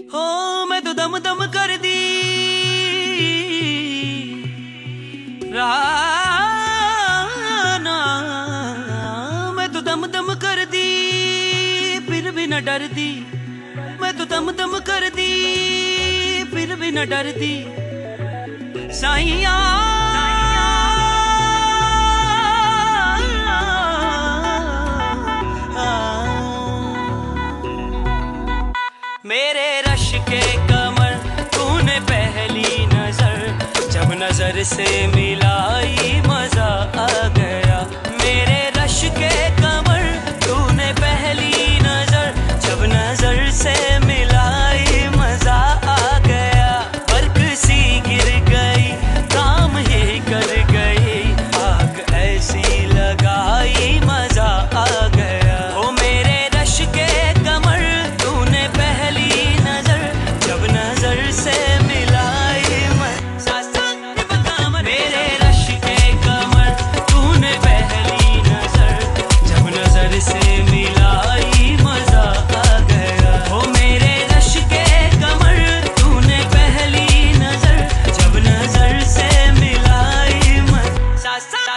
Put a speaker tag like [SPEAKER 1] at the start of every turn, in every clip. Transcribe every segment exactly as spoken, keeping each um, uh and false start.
[SPEAKER 1] हो मैं तो दम दम कर दी राना, मैं तो दम दम कर दी फिर भी न डर दी, मैं तो दम दम कर दी फिर भी न डर दी साईया। मेरे रश के कमर तूने पहली नजर जब नजर से मिलाई मजा आ गया। मेरे रश के कमर तूने पहली नजर जब नजर से मिलाई मजा आ गया। बर्क सी गिर गई काम ये कर गई, आग ऐसी लगाई मजा आ गया। ओ मेरे रश के कमर तूने पहली नजर जब नजर से मिलाई मजा। मेरे रश के कमर तूने पहली नजर जब नजर से मिलाई मजा आ गया। ओ मेरे रश के कमर तूने पहली नजर जब नजर से मिलाई मजा।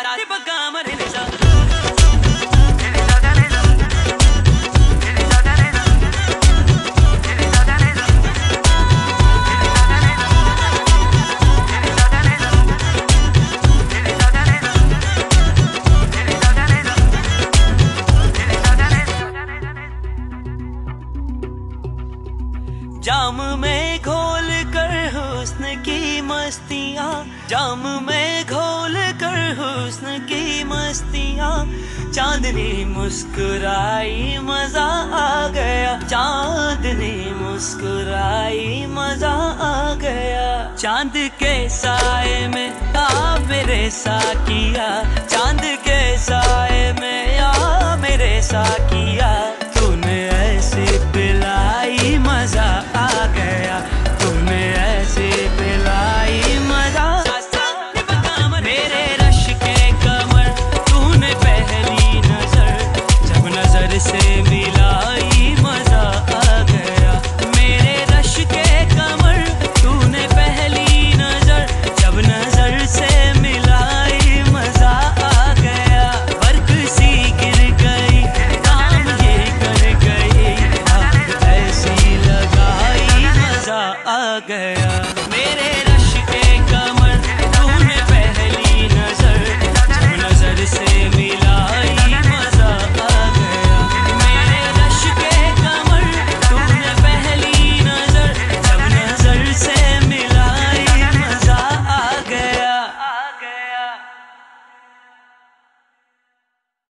[SPEAKER 1] जाम में घोल कर हुस्न की मस्तियाँ, जाम में घोल कर हुस्न की मस्तियाँ। चांदनी मुस्कुराई मजा आ गया, चांदनी मुस्कुराई मजा आ गया। चांद के साए में आ मेरे साकी